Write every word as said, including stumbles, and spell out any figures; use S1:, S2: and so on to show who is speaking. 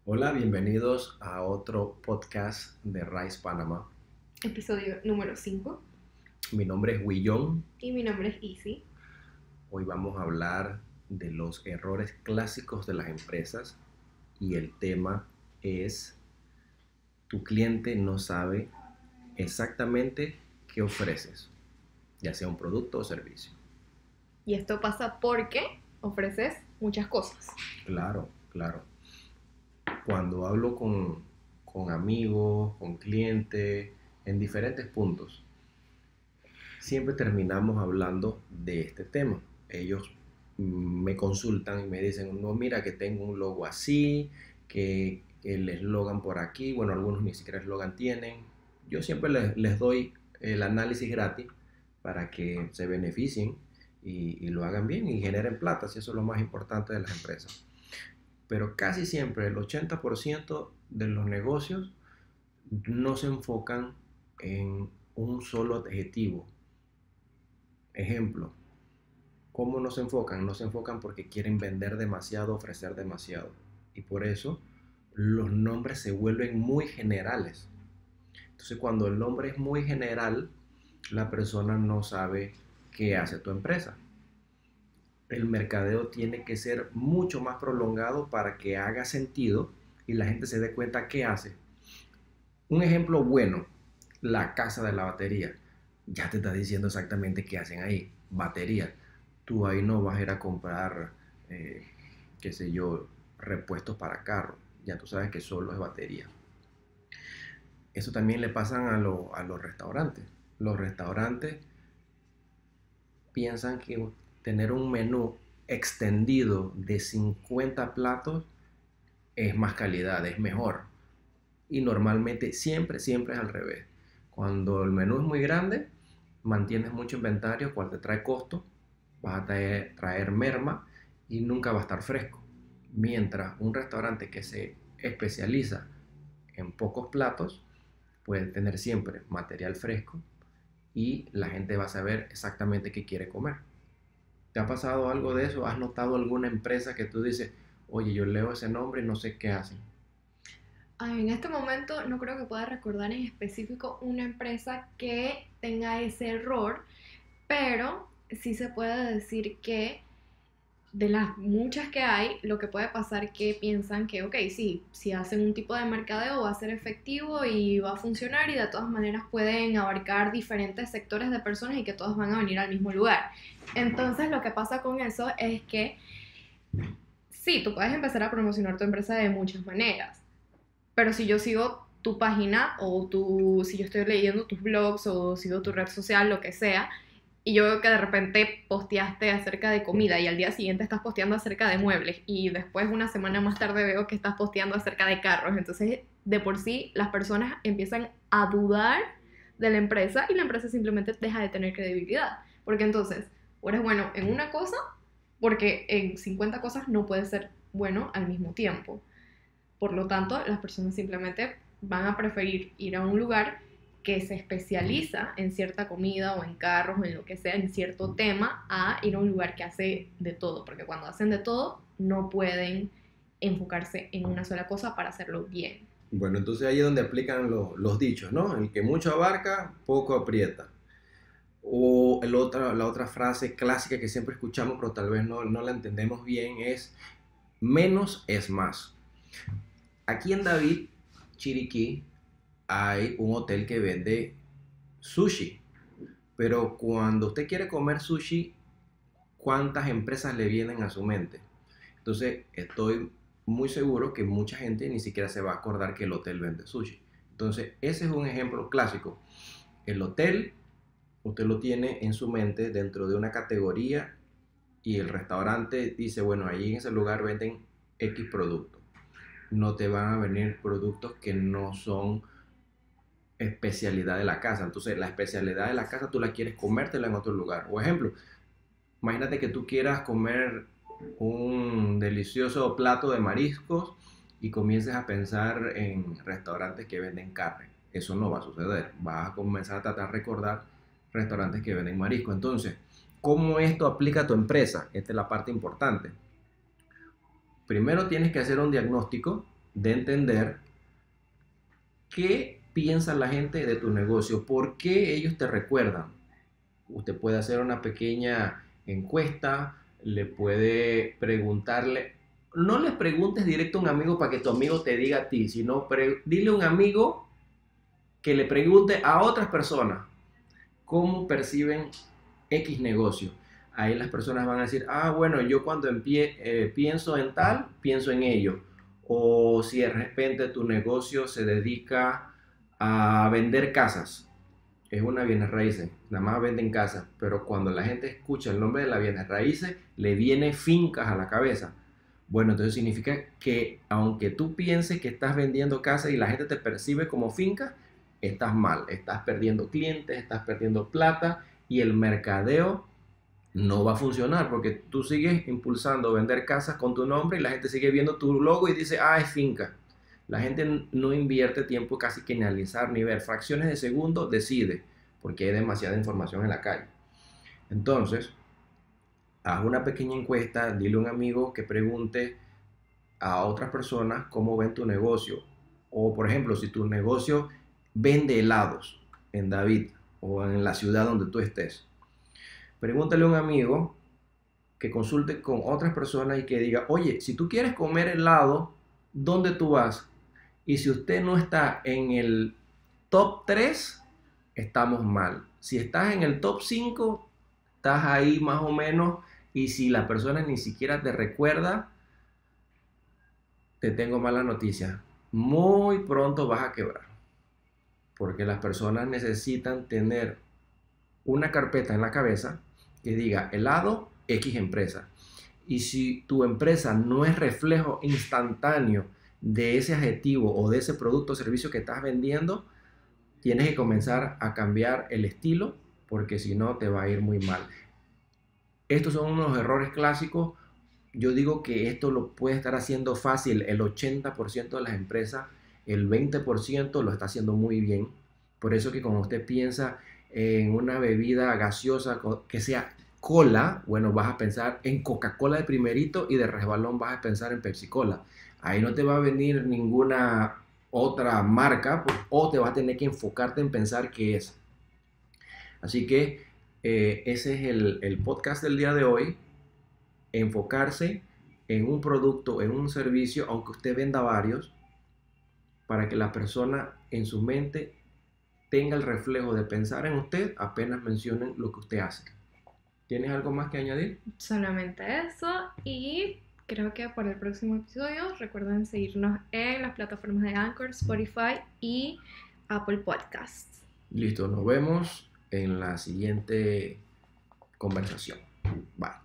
S1: Hola, bienvenidos a otro podcast de Rice Panama.
S2: Episodio número cinco.
S1: Mi nombre es Willón.
S2: Y mi nombre es Easy.
S1: Hoy vamos a hablar de los errores clásicos de las empresas y el tema es: tu cliente no sabe exactamente qué ofreces, ya sea un producto o servicio.
S2: Y esto pasa porque ofreces muchas cosas.
S1: Claro, claro. Cuando hablo con, con amigos, con clientes, en diferentes puntos, siempre terminamos hablando de este tema. Ellos mm, me consultan y me dicen: no, mira que tengo un logo así, que el eslogan por aquí, bueno, algunos ni siquiera eslogan tienen. Yo siempre les, les doy el análisis gratis para que se beneficien y, y lo hagan bien y generen plata, si eso es lo más importante de las empresas. Pero casi siempre el ochenta por ciento de los negocios no se enfocan en un solo objetivo. Ejemplo, ¿cómo no se enfocan? No se enfocan porque quieren vender demasiado, ofrecer demasiado. Y por eso los nombres se vuelven muy generales. Entonces, cuando el nombre es muy general, la persona no sabe qué hace tu empresa. El mercadeo tiene que ser mucho más prolongado para que haga sentido y la gente se dé cuenta qué hace. Un ejemplo bueno: la casa de la batería. Ya te está diciendo exactamente qué hacen ahí: batería. Tú ahí no vas a ir a comprar, eh, qué sé yo, repuestos para carro. Ya tú sabes que solo es batería. Eso también le pasan a, lo, a los restaurantes. Los restaurantes piensan que tener un menú extendido de cincuenta platos es más calidad, es mejor. Y normalmente siempre, siempre es al revés. Cuando el menú es muy grande, mantienes mucho inventario, cual te trae costo, vas a traer, traer merma y nunca va a estar fresco. Mientras un restaurante que se especializa en pocos platos puede tener siempre material fresco y la gente va a saber exactamente qué quiere comer. ¿Te ha pasado algo de eso? ¿Has notado alguna empresa que tú dices: oye, yo leo ese nombre y no sé qué hacen?
S2: Ay, en este momento no creo que pueda recordar en específico una empresa que tenga ese error, pero sí se puede decir que de las muchas que hay, lo que puede pasar que piensan que, ok, sí, si hacen un tipo de mercadeo va a ser efectivo y va a funcionar y de todas maneras pueden abarcar diferentes sectores de personas y que todos van a venir al mismo lugar. Entonces lo que pasa con eso es que sí, tú puedes empezar a promocionar tu empresa de muchas maneras, pero si yo sigo tu página o tu, si yo estoy leyendo tus blogs o sigo tu red social, lo que sea, y yo veo que de repente posteaste acerca de comida y al día siguiente estás posteando acerca de muebles y después una semana más tarde veo que estás posteando acerca de carros, entonces de por sí las personas empiezan a dudar de la empresa y la empresa simplemente deja de tener credibilidad, porque entonces o eres bueno en una cosa, porque en cincuenta cosas no puedes ser bueno al mismo tiempo. Por lo tanto, las personas simplemente van a preferir ir a un lugar que se especializa en cierta comida o en carros o en lo que sea, en cierto tema, a ir a un lugar que hace de todo, porque cuando hacen de todo no pueden enfocarse en una sola cosa para hacerlo bien.
S1: Bueno, entonces ahí es donde aplican los, los dichos, ¿no? El que mucho abarca, poco aprieta. O el otra, la otra frase clásica que siempre escuchamos, pero tal vez no, no la entendemos bien, es: menos es más. Aquí en David, Chiriquí, hay un hotel que vende sushi. Pero cuando usted quiere comer sushi, ¿cuántas empresas le vienen a su mente? Entonces, estoy muy seguro que mucha gente ni siquiera se va a acordar que el hotel vende sushi. Entonces, ese es un ejemplo clásico. El hotel, usted lo tiene en su mente dentro de una categoría y el restaurante dice: bueno, ahí en ese lugar venden X productos. No te van a venir productos que no son especialidad de la casa. Entonces, la especialidad de la casa tú la quieres comértela en otro lugar. O ejemplo, imagínate que tú quieras comer un delicioso plato de mariscos y comiences a pensar en restaurantes que venden carne. Eso no va a suceder. Vas a comenzar a tratar de recordar restaurantes que venden marisco. Entonces, ¿cómo esto aplica a tu empresa? Esta es la parte importante. Primero tienes que hacer un diagnóstico de entender qué piensa la gente de tu negocio, por qué ellos te recuerdan. Usted puede hacer una pequeña encuesta, le puede preguntarle, no le preguntes directo a un amigo para que tu amigo te diga a ti, sino pre- dile a un amigo que le pregunte a otras personas cómo perciben X negocio. Ahí las personas van a decir, ah, bueno, yo cuando empie- eh, pienso en tal, pienso en ello. O si de repente tu negocio se dedica a vender casas, es una bienes raíces, nada más venden casas, pero cuando la gente escucha el nombre de la bienes raíces, le viene fincas a la cabeza. Bueno, entonces significa que aunque tú pienses que estás vendiendo casas y la gente te percibe como finca, estás mal, estás perdiendo clientes, estás perdiendo plata y el mercadeo no va a funcionar porque tú sigues impulsando vender casas con tu nombre y la gente sigue viendo tu logo y dice, ah, es finca. La gente no invierte tiempo casi que en analizar ni ver fracciones de segundo, decide, porque hay demasiada información en la calle. Entonces, haz una pequeña encuesta, dile a un amigo que pregunte a otras personas cómo ven tu negocio. O, por ejemplo, si tu negocio vende helados en David o en la ciudad donde tú estés, pregúntale a un amigo que consulte con otras personas y que diga, oye, si tú quieres comer helado, ¿dónde tú vas? Y si usted no está en el top tres, estamos mal. Si estás en el top cinco, estás ahí más o menos. Y si la persona ni siquiera te recuerda, te tengo mala noticia. Muy pronto vas a quebrar. Porque las personas necesitan tener una carpeta en la cabeza que diga helado X empresa. Y si tu empresa no es reflejo instantáneo de ese adjetivo o de ese producto o servicio que estás vendiendo, tienes que comenzar a cambiar el estilo porque si no te va a ir muy mal. Estos son unos errores clásicos. Yo digo que esto lo puede estar haciendo fácil el ochenta por ciento de las empresas, el veinte por ciento lo está haciendo muy bien. Por eso que cuando usted piensa en una bebida gaseosa que sea cola, bueno, vas a pensar en Coca-Cola de primerito y de resbalón vas a pensar en Pepsi-Cola. Ahí no te va a venir ninguna otra marca o te vas a tener que enfocarte en pensar qué es. Así que eh, ese es el, el podcast del día de hoy. Enfocarse en un producto, en un servicio, aunque usted venda varios, para que la persona en su mente tenga el reflejo de pensar en usted apenas mencionen lo que usted hace. ¿Tienes algo más que añadir?
S2: Solamente eso, y creo que para el próximo episodio recuerden seguirnos en las plataformas de Anchor, Spotify y Apple Podcasts.
S1: Listo, nos vemos en la siguiente conversación. Bye.